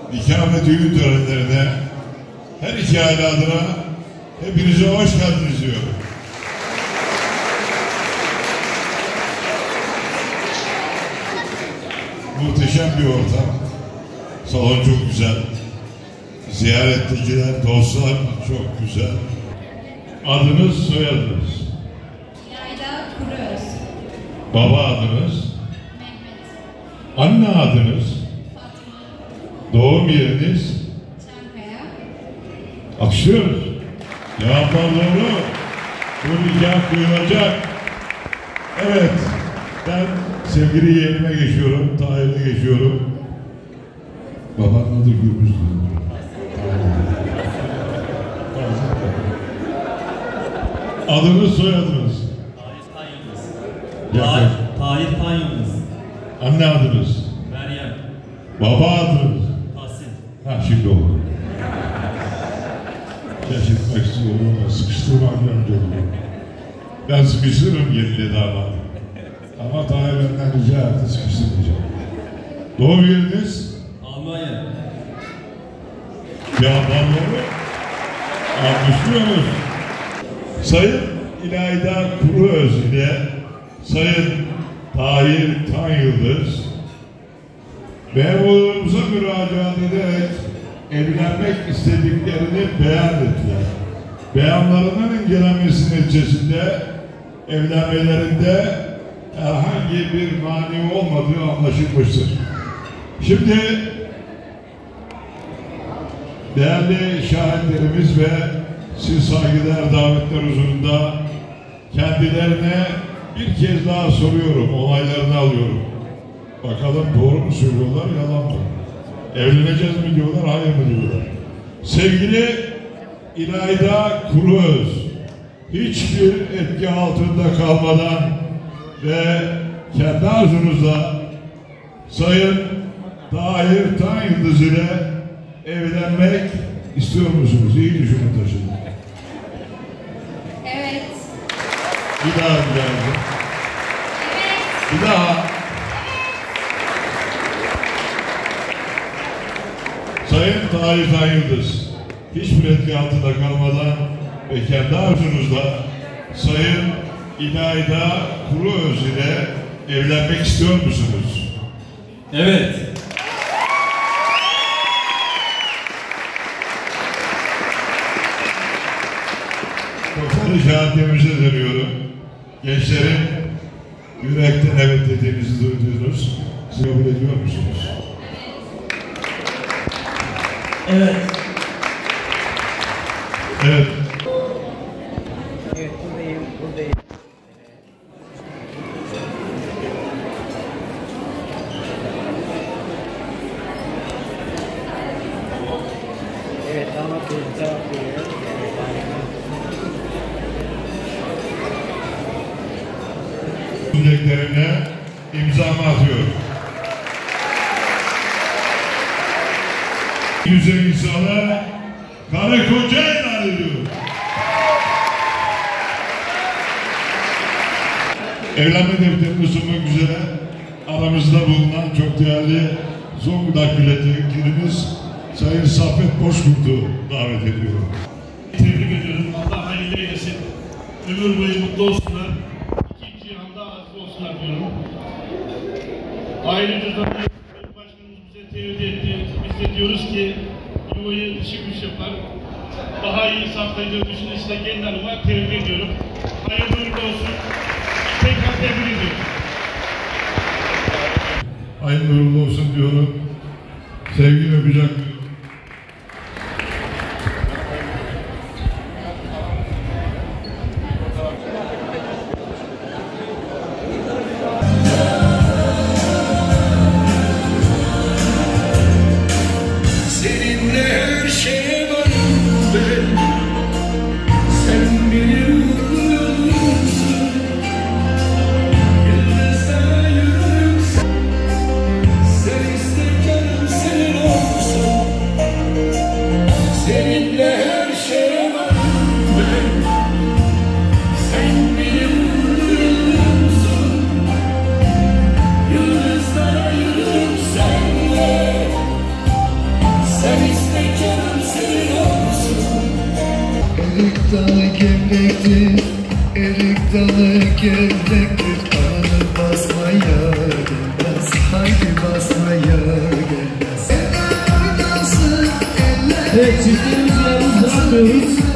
nikah ve düğün törenlerine her iki aile adına hepinize hoş geldiniz diyorum. Muhteşem bir ortam. Salon çok güzel. Ziyarettekiler, dostlar çok güzel. Adınız, soyadınız? Yayla Kuruöz. Baba adınız? Mehmet. Anne adınız? Fatma. Doğum yeriniz? Çankaya. Alkışlıyoruz. Cevaplar doğru. Bu nikah kıyılacak. Evet. Ben sevgili yeğenime geçiyorum. Tahir'e geçiyorum. Babanın adı Gürbüz. Adınız, soyadınız? Tahir Panyıldız. Tahir Panyıldız. Anne adınız? Meryem. Baba adınız? Tahsin. Ha, şimdi oldu. Şaşırtmak istiyorum ama sıkıştırmak önce oluyor. Ben sıkıştırırım gelinle damat. Ama Tahir benden rica etti, sıkıştırmayacağım. Doğum yeriniz? Almanya. Cevaplar doğru. Alkışlıyoruz. Sayın İlayda Kuruöz ile Sayın Tahir Tanyıldız memurumuza müracaat ederek evlenmek istediklerini beyan ettiler. Beyanlarının incelenmesi neticesinde evlenmelerinde herhangi bir mani olmadığı anlaşılmıştır. Şimdi değerli şahitlerimiz ve siz saygıdeğer davetler huzurunda kendilerine bir kez daha soruyorum, onaylarını alıyorum. Bakalım doğru mu söylüyorlar, yalan mı? Evleneceğiz mi diyorlar, hayır mı diyorlar? Sevgili İlayda Kuruöz, hiçbir etki altında kalmadan ve kendi arzunuzla Sayın Tahir Tanyıldız ile evlenmek istiyor musunuz? İyi düşünün, taşının. Evet. Bir daha bir daha. Evet. Bir daha. Sayın Tahir Tanyıldız, hiçbir etki altında kalmadan ve kendi arzunuzla Sayın İlayda Kuruöz ile evlenmek istiyor musunuz? Evet. Doktor şahitlerimize dönüyorum. Gençlerin yürekten evet dediğinizi duydunuz. Siz kabul ediyor musunuz? Evet. Evet. Evet, buradayım. Evet, damat bey cevap veriyor. Dileklerine imzamı atıyorum. Güzel insana karı koca ilan ediyorum. Evlenme defterini sunmak üzere aramızda bulunan çok değerli Zonguldak milletvekilimiz Sayın Saffet Bozkurt'u davet ediyorum. Tebrik ediyorum. Allah hayırlı eylesin. Ömür boyu mutlu olsunlar. İkinci cihanda aziz olsunlar diyorum. Ayrıca da Başkanımız bize tevdi etti. Biz de diyoruz ki yuvayı dışı güç yapar. Daha iyi saklayacağı düşüncesiyle gelin hanıma tebrik ediyorum. Hayırlı uğurlu olsun. Tekrar tebrik ediyorum. Hayırlı uğurlu olsun diyorum. Sevgi ve kucak. Seninle her şeye varım ben. Sen benim yolumsun. Yıldızlara yürürüm. Sen iste canım senin olsun. gelecek kanı basmaya gelmez. Haydi basmaya gelmez. Evet, çiftliğimizi yalnız bırakmıyoruz.